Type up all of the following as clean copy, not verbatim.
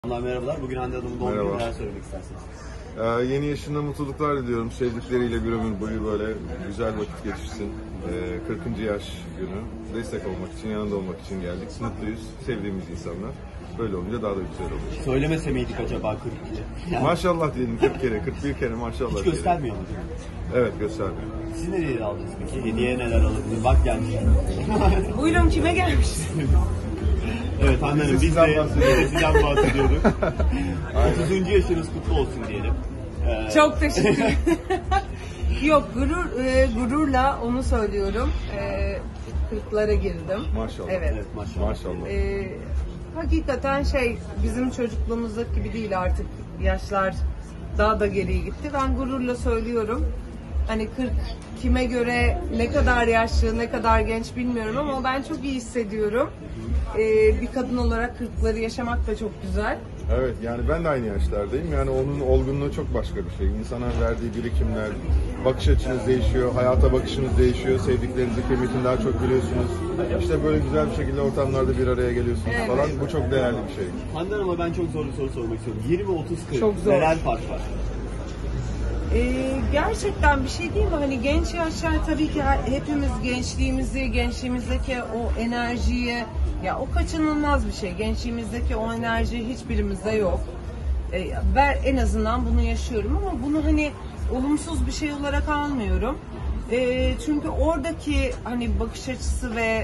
Merhabalar. Bugün Hande Hanım'ın doğum günü, neler söylemek istersiniz? Yeni yaşında mutluluklar diliyorum. Sevdikleriyle bir ömür boyu böyle güzel vakit geçirsin. 40. yaş günü. Destek olmak için, yanında olmak için geldik. Mutluyuz. Sevdiğimiz insanlar. Böyle olunca daha da güzel olur. Söylemese miydik acaba 42? Yani Maşallah diyelim 40 kere, 41 kere maşallah. hiç göstermiyor mu? Evet, göstermiyor. Siz nereye aldınız peki? Hediye neler alırdınız? Bak gelmiş. Buyurun, kime gelmiş? Evet Hande Hanım, biz de sizden bahsediyorduk. 30. yaşınız kutlu olsun diyelim. Çok teşekkür ederim. Yok, gururla onu söylüyorum. 40'lara girdim. Maşallah. Evet. Evet, maşallah. Maşallah. Hakikaten bizim çocukluğumuzdaki gibi değil artık, yaşlar daha da geriye gitti. Ben gururla söylüyorum. Hani 40 kime göre ne kadar yaşlı, ne kadar genç bilmiyorum ama ben çok iyi hissediyorum. Bir kadın olarak 40'ları yaşamak da çok güzel. Evet, yani ben de aynı yaşlardayım. Yani onun olgunluğu çok başka bir şey. İnsana verdiği birikimler, bakış açınız değişiyor, hayata bakışınız değişiyor, sevdiklerinizin kıymetini daha çok biliyorsunuz. İşte böyle güzel bir şekilde ortamlarda bir araya geliyorsunuz Evet. falan. Bu çok değerli bir şey. Hande Hanım'a ben çok zor bir soru sormak istiyorum. 20-30-40 Çok zor. neler fark var? Gerçekten bir şey değil mi? Hani genç yaşlar tabii ki hepimiz gençliğimizdeki o enerjiyi, ya o kaçınılmaz bir şey. Gençliğimizdeki o enerji hiçbirimizde yok. Ben en azından bunu yaşıyorum ama bunu hani olumsuz bir şey olarak almıyorum. Çünkü oradaki hani bakış açısı ve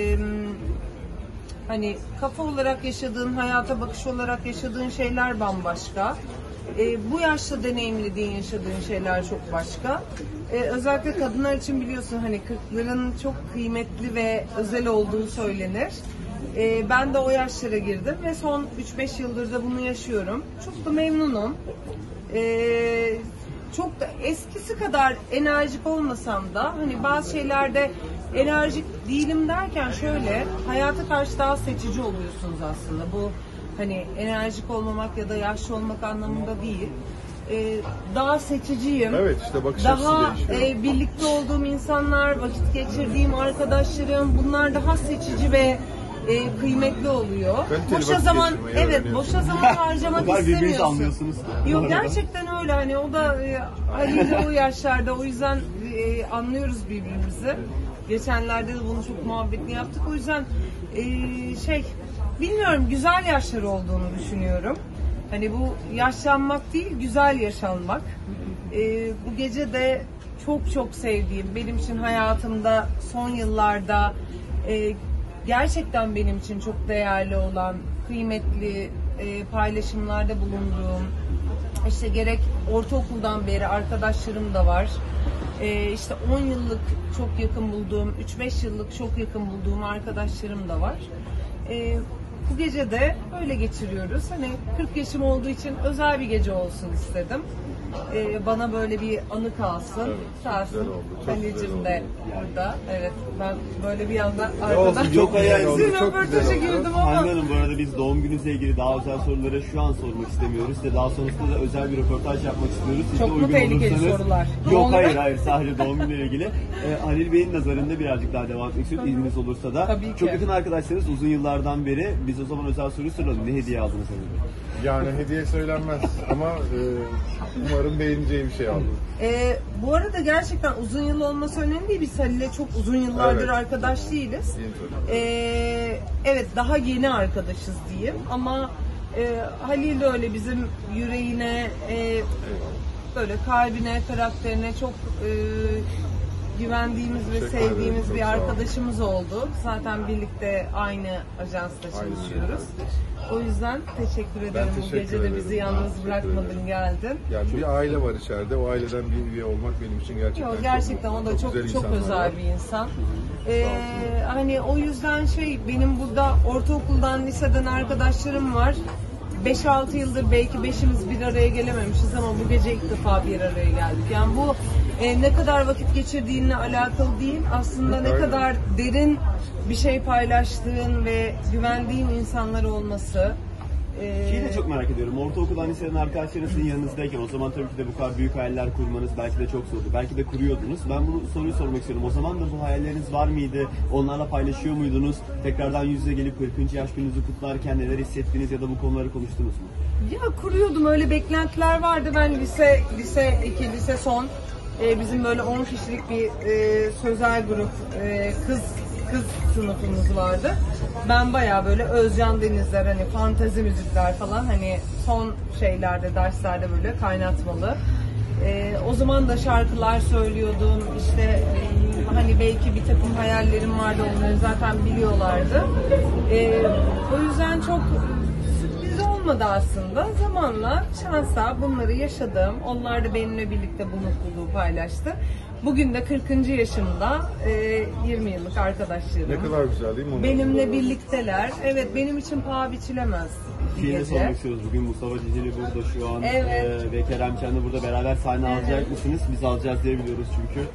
hani kafa olarak yaşadığın, hayata bakış olarak yaşadığın şeyler bambaşka. Bu yaşta deneyimlediğin, yaşadığın şeyler çok başka. Özellikle kadınlar için biliyorsun hani 40'ların çok kıymetli ve özel olduğu söylenir. Ben de o yaşlara girdim ve son 3-5 yıldır da bunu yaşıyorum. Çok da memnunum. Çok da eskisi kadar enerjik olmasam da hani bazı şeylerde enerjik değilim derken şöyle, hayata karşı daha seçici oluyorsunuz aslında. Bu hani enerjik olmamak ya da yaşlı olmak anlamında değil. Daha seçiciyim. Evet, işte bakış açısı daha değişiyor. birlikte olduğum insanlar, vakit geçirdiğim arkadaşlarım, bunlar daha seçici ve kıymetli oluyor. Kaliteli Boşa vakit zaman, geçirmeyi evet, öğreniyorsun. boşa zaman harcamak O kadar birbirinizi istemiyorsun. anlıyorsunuz. Yok, gerçekten öyle. Hani o da Halil de o yaşlarda, o yüzden anlıyoruz birbirimizi. Geçenlerde de bunu çok muhabbetli yaptık. O yüzden bilmiyorum, güzel yaşlar olduğunu düşünüyorum. Hani bu yaşlanmak değil, güzel yaşanmak. Bu gece de çok sevdiğim, benim için hayatımda son yıllarda gerçekten benim için çok değerli olan, kıymetli paylaşımlarda bulunduğum, işte gerek ortaokuldan beri arkadaşlarım da var. İşte 10 yıllık çok yakın bulduğum, 3-5 yıllık çok yakın bulduğum arkadaşlarım da var. Bu gece de öyle geçiriyoruz. Hani 40 yaşım olduğu için özel bir gece olsun istedim. Bana böyle bir anı kalsın. Evet, Sağ olsun. güzel oldu, çok güzel Halicim de oldu. burada. Evet, ben böyle bir anda olsun, arkadan çok güzel oldu, sizin çok güzel röportaja oldu. girdim ama. Hande Hanım, bu arada biz doğum gününüzle ilgili daha özel soruları şu an sormak istemiyoruz. Size daha sonrasında da özel bir röportaj yapmak istiyoruz. Siz Çok de mu uygun tehlikeli olursanız- sorular? Ne Yok, olur? hayır, sadece doğum günüyle ilgili. Halil Bey'in nazarında birazcık daha devam etmek istiyorum, izniniz olursa da. Tabii ki. Çok yakın arkadaşlarınız uzun yıllardan beri. Biz o zaman özel soruyu soralım. Ne hediye aldınız Halil Bey? Yani hediye söylenmez ama umarım beğeneceği bir şey aldım. Bu arada gerçekten uzun yıl olması önemli değil. Biz Halil'le çok uzun yıllardır Evet. arkadaş değiliz. Yeni tabii. Evet, daha yeni arkadaşız diyeyim ama Halil de öyle bizim yüreğine, böyle kalbine, karakterine çok güvendiğimiz ve Teşekkür ederim, sevdiğimiz çok bir sağ olun. arkadaşımız oldu. Zaten birlikte aynı ajansta çalışıyoruz. O yüzden teşekkür ederim. Bu teşekkür gece de ederim. bizi yalnız Teşekkür bırakmadın, ederim. geldin. Yani bir aile var içeride. O aileden bir üye olmak benim için gerçekten Yok, gerçekten o da çok güzel çok insanlar özel var. bir insan. Hani o yüzden benim burada ortaokuldan, liseden arkadaşlarım var. 5-6 yıldır belki beşimiz bir araya gelememişiz ama bu gece ilk defa bir araya geldik. Yani bu ne kadar vakit geçirdiğinle alakalı değil, aslında ne Aynen. kadar derin bir şey paylaştığın ve güvendiğin insanlar olması. Şeyi de çok çok merak ediyorum. Ortaokuldan liseden arkadaşlarınızın yanınızdayken o zaman tabii ki de bu kadar büyük hayaller kurmanız belki de çok zordu. Belki de kuruyordunuz. Ben bu soruyu sormak istiyorum. O zaman da bu hayalleriniz var mıydı? Onlarla paylaşıyor muydunuz? Tekrardan yüz yüze gelip 40. yaş gününüzü kutlarken neler hissettiniz ya da bu konuları konuştunuz mu? Ya kuruyordum, öyle beklentiler vardı. Ben lise 2, lise son bizim böyle 10 kişilik bir sözel grup kız sınıfımız vardı. Ben bayağı böyle Özcan Denizler, hani fantezi müzikler falan, hani son şeylerde, derslerde böyle kaynatmalı. O zaman da şarkılar söylüyordum. İşte hani belki bir takım hayallerim vardı, onları zaten biliyorlardı. O yüzden çok sürpriz olmadı aslında. Zamanla, şansla bunları yaşadım. Onlar da benimle birlikte bu mutluluğu paylaştı. Bugün de 40. yaşımda 20 yıllık arkadaşlarım. Ne kadar güzel değil mi? Onların Benimle da? birlikteler. Evet, benim için paha biçilemez bir Şeyi de gece. sormak istiyoruz. Bugün Mustafa Ceceli burada şu an Evet. ve Kerem Can'la burada beraber sahne alacak mısınız? Biz alacağız diye biliyoruz çünkü.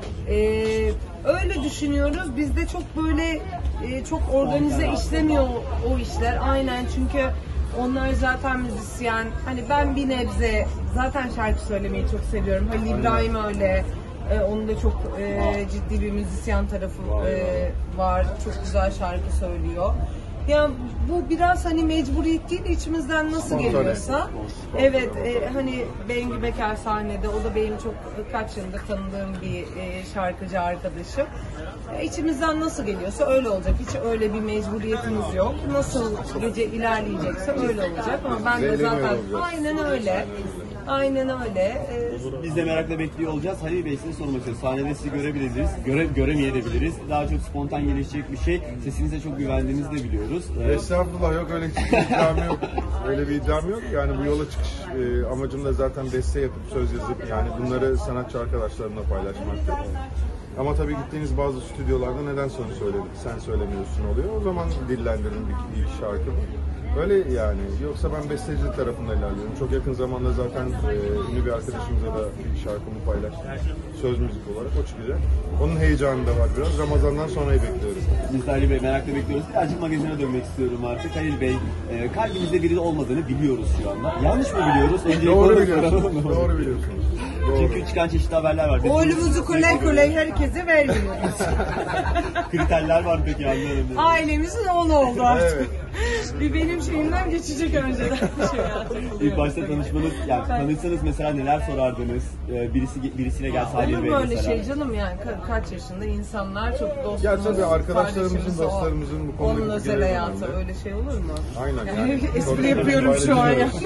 Öyle düşünüyoruz. Bizde çok böyle çok organize işlemiyor o işler. Aynen, çünkü onlar zaten müzisyen. Hani ben bir nebze zaten şarkı söylemeyi çok seviyorum. Halil İbrahim öyle. Onun da çok ciddi bir müzisyen tarafı var. Çok güzel şarkı söylüyor. Ya bu biraz hani mecburiyet değil, içimizden nasıl Spontane. geliyorsa. Evet, hani Bengü Beker sahnede, o da benim çok kaç yıldır tanıdığım bir şarkıcı arkadaşım. İçimizden nasıl geliyorsa öyle olacak. Hiç öyle bir mecburiyetimiz yok. Nasıl gece ilerleyecekse öyle olacak. Ama ben de Zevkle zaten olacağız. aynen öyle. Aynen öyle. Biz de merakla bekliyor olacağız. Halil Bey, size sormak istiyorum. Sahnede sizi görebiliriz, göremeyebiliriz. Daha çok spontan gelişecek bir şey. Sesinize çok güvendiğinizi de biliyoruz. Estağfurullah, yok öyle bir iddiam yok. Öyle bir iddiam yok. Yani bu yola çıkış amacım da zaten beste yapıp söz yazıp yani bunları sanatçı arkadaşlarımla paylaşmaktı. Ama tabii gittiğiniz bazı stüdyolarda neden sonra söyledik, sen söylemiyorsun oluyor. O zaman dillendirin bir şarkı. Öyle yani. Yoksa ben bestecilik tarafında ilerliyorum. Çok yakın zamanda zaten ünlü bir arkadaşımıza da bir şarkımı paylaştım. Söz müzik olarak o çıkacak. Onun heyecanı da var biraz. Ramazan'dan sonrayı bekliyoruz. Biz de Halil Bey merakla bekliyoruz. Birazcık magazine dönmek istiyorum artık. Halil Bey, kalbimizde biri olmadığını biliyoruz şu anda. Yanlış mı biliyoruz? Öncelikle Doğru onu biliyorsunuz. soralım. Doğru biliyorsunuz. Doğru. Çünkü çıkan çeşitli haberler var. Oyunumuzu kolay herkese vermiyoruz. Kriterler var peki Hande Hanım? Ailemizin oğlu oldu artık. Evet. Bir benim şeyimden geçecek önceden. İlk başta tanışmanız, yani tanışsanız mesela neler sorardınız? Birisiyle gelse Halil Olur Bey mu öyle mesela. şey canım, yani kaç yaşında insanlar, çok dostumuz, Ya tabii arkadaşlarımızın, kardeşimiz o. dostlarımızın bu konudaki Onun özel görevi hayatı önemli. öyle şey olur mu? Aynen Yani yani. espri yapıyorum şu an yani.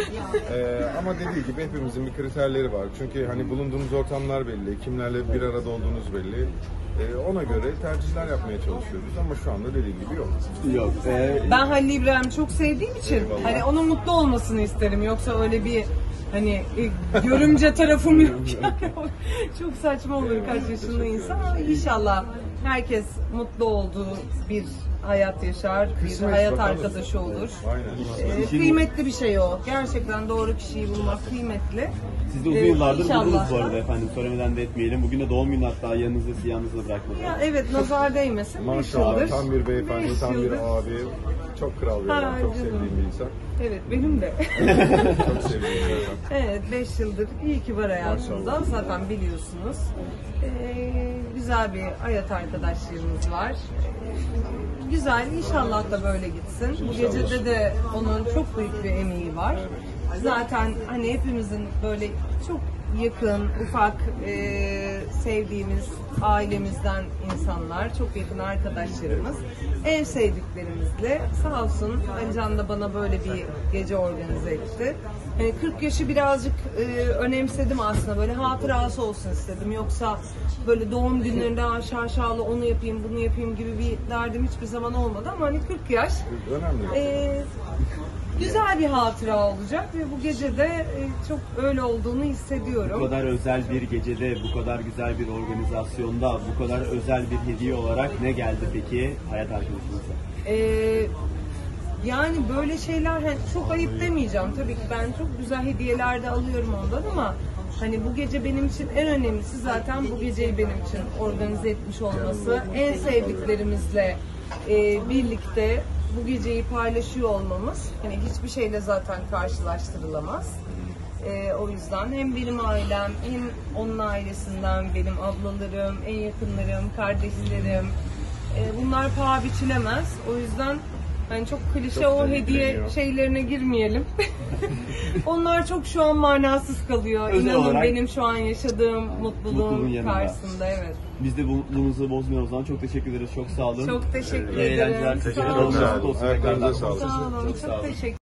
Ama dediği gibi hepimizin bir kriterleri var. Çünkü hani bulunduğunuz ortamlar belli, kimlerle bir arada olduğunuz belli. Ona göre tercihler yapmaya çalışıyoruz ama şu anda dediğim gibi yok. Yok. Ben Halil İbrahim'i çok sevdiğim için hani onun mutlu olmasını isterim. Yoksa öyle bir hani görümce tarafım yok yani. Çok saçma olur kaç yaşında insan, ama inşallah herkes mutlu olduğu bir hayat yaşar, bir Kısmet, hayat bakalım. arkadaşı olur. Aynen. Kıymetli bir şey o. Gerçekten doğru kişiyi bulmak kıymetli. Siz de uzun yıllardır İnşallah. buldunuz bu arada efendim. Söylemeden de etmeyelim. Bugün de doğum günü, hatta yanınızda bırakmadı. Ya evet, nazar değmesin. 5 Maşallah yıldır. tam bir beyefendi, 5 tam bir yıldır. abi. Çok kral bir adam, Ha, çok canım. sevdiğim bir insan. Evet, benim de. Çok sevdiğim bir insan. Evet, 5 yıldır iyi ki var hayatımda. Maşallah. Zaten biliyorsunuz. Güzel bir hayat arkadaşlığımız var. Güzel, inşallah da böyle gitsin. Bu İnşallah. gecede de onun çok büyük bir emeği var. Zaten hani hepimizin böyle çok yakın, ufak, sevdiğimiz ailemizden insanlar, çok yakın arkadaşlarımız, en sevdiklerimizle sağ olsun Ali Can da bana böyle bir gece organize etti. 40 yaşı birazcık önemsedim aslında, böyle hatırası olsun istedim. Yoksa böyle doğum günlerinde şaşalı onu yapayım, bunu yapayım gibi bir derdim hiçbir zaman olmadı, ama hani 40 yaş Önemli. güzel bir hatıra olacak ve bu gece de çok öyle olduğunu Bu hissediyorum. kadar özel bir gecede, bu kadar güzel bir organizasyonda, bu kadar özel bir hediye olarak ne geldi peki hayat arkadaşınıza? Yani böyle şeyler hani çok ayıp demeyeceğim. Tabii ki ben çok güzel hediyeler de alıyorum ondan, ama hani bu gece benim için en önemlisi zaten bu geceyi benim için organize etmiş olması. En sevdiklerimizle birlikte bu geceyi paylaşıyor olmamız hani hiçbir şeyle zaten karşılaştırılamaz. O yüzden hem benim ailem hem onun ailesinden benim ablalarım, en yakınlarım, kardeşlerim bunlar paha biçilemez. O yüzden hani çok klişe Çok o güzel hediye geliyor. şeylerine girmeyelim. Onlar çok şu an manasız kalıyor. Özel İnanın olarak benim şu an yaşadığım mutluluğun mutluluğun yanında. karşısında evet. Biz de bu mutluluğunuzu bozmayalım o zaman. Çok teşekkür ederiz. Çok sağ olun. Çok teşekkür İyi eğlenceler. ederim. Teşekkür Sağ ederim. olun. Sağ olun. Ayaklarınıza sağlık. Sağ olun. Çok sağ Çok olun. teşekkür